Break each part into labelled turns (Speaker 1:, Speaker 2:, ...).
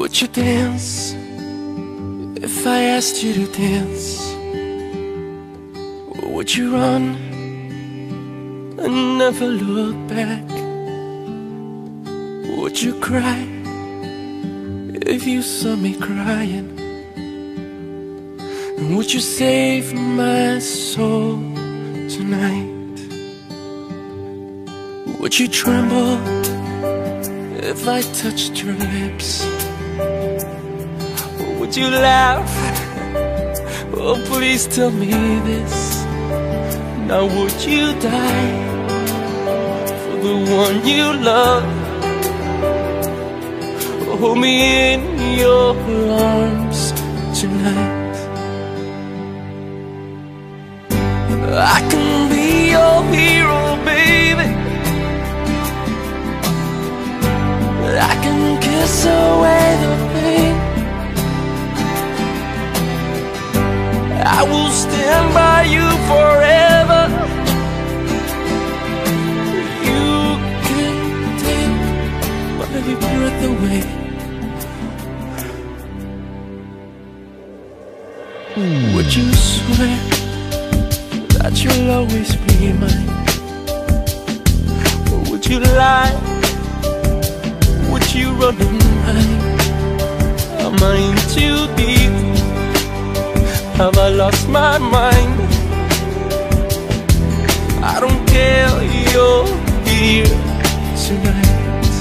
Speaker 1: Would you dance if I asked you to dance? Or would you run and never look back? Would you cry if you saw me crying? And would you save my soul tonight? Would you tremble if I touched your lips? Or would you laugh? Oh, please tell me this. Now would you die for the one you love? Hold me in your arms tonight. I can be your hero, baby. I can kiss away the pain. I will stand by you forever. You can take my breath away. Would you swear that you'll always be mine? Or would you lie? Would you run and hide? Am I in too deep? Have I lost my mind? I don't care, you're here tonight.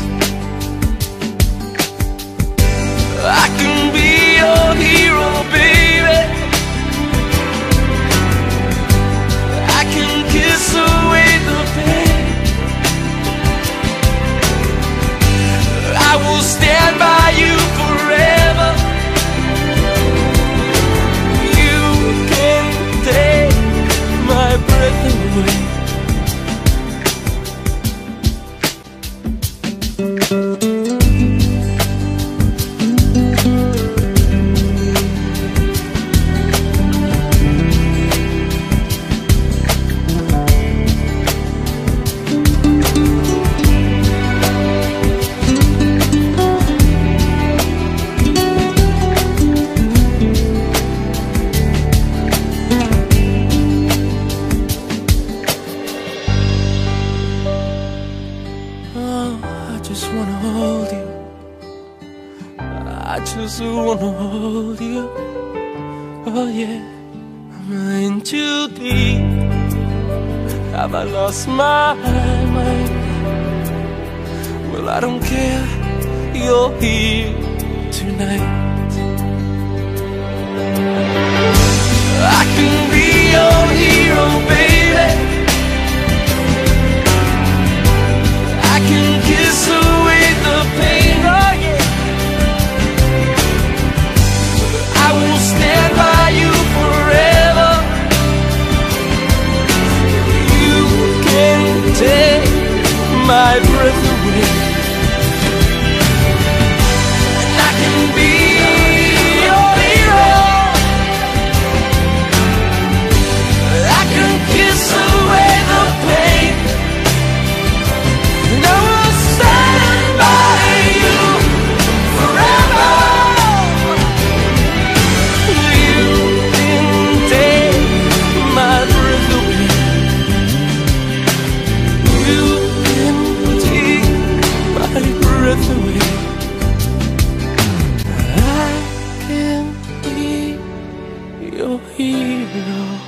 Speaker 1: I can be your hero, baby. I can kiss away the pain. I will stand by you forever. You can take my breath away. I just wanna hold you. I just wanna hold you. Oh yeah. Am I in too deep? Have I lost my mind? Well, I don't care. You're here tonight. I can be your hero, baby. I can kiss away the pain, oh yeah. I will stand by you forever. You can take my breath away. And I can be your hero. I can kiss away the pain. And I will stand by you forever. You can take my breath away. You can take my breath away. I can be your hero.